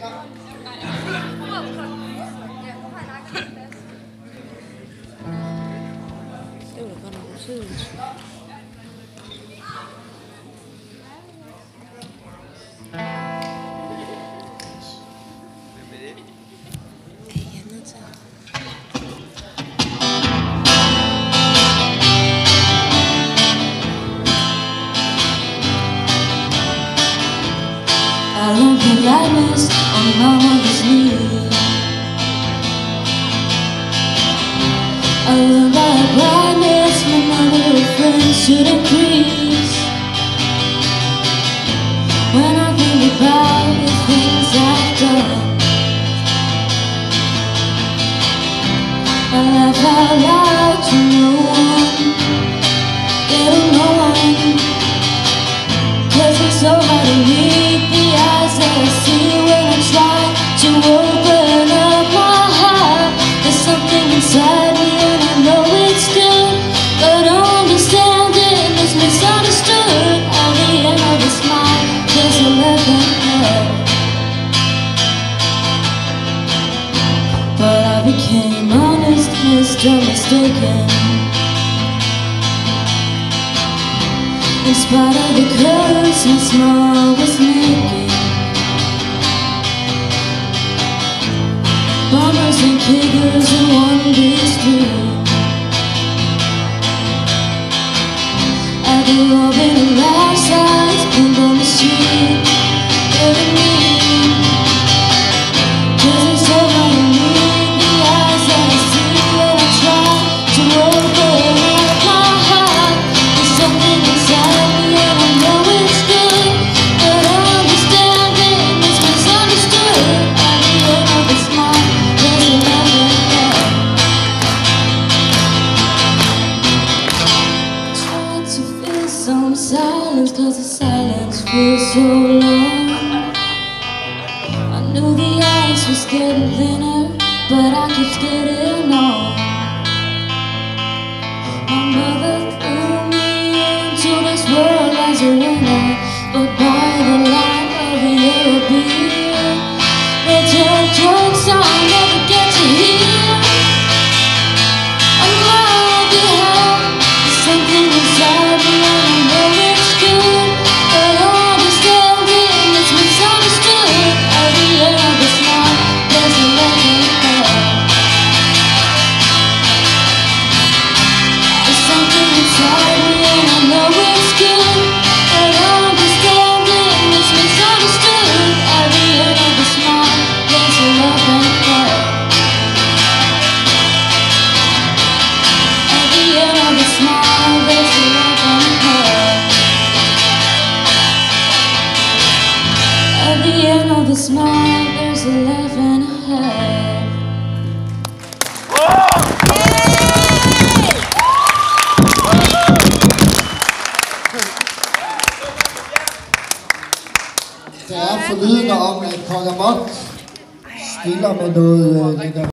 Det var godt nok utydeligt. I learned politeness on my mother's knee. I learned that brightness when my little friends should increase. When I think about the things I've done, I laugh out loud to no one, yeah, to no one, 'cause it's so hard to read the eyes that I see when I try to open up my heart. There's something inside me and I know it's good, but understanding is misunderstood. At the end of the smile, there's a loving head. But I became honest, Mr. Mistaken. In spite of the curves my smile was making, bombers and kickers in one big street. At the Robin and life size pinball machine, getting me, 'cause it's so hard to read the eyes that I see when I try to open up my heart. There's something inside me and I know it's good, but understanding is misunderstood. At the end of the smile, there's a loving head. Trying to feel some silence, 'cause the silence feels so long. I knew the ice was getting thinner, but I keep getting on. My mother threw me into this world as a winner, but by the light of the yellow beer, they tell jokes I'll never get to hear. On my behalf, there's something inside me and I know it's good, but understanding is misunderstood. At the end of the smile, there's a loving head. There's something inside me and I know it's good, but understanding is misunderstood. At the end of the smile, there's a loving head. At the end of the smile, there's a loving head. At the end of the smile, there's a loving head. Der er forlydende om, at Kong Amok spiller med noget